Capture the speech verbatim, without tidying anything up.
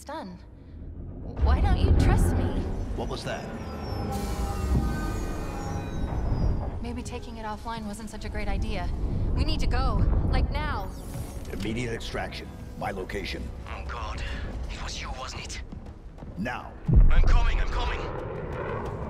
it's done. Why don't you trust me? What was that? Maybe taking it offline wasn't such a great idea. We need to go. Like now. Immediate extraction. My location. Oh god. It was you, wasn't it? Now. I'm coming, I'm coming!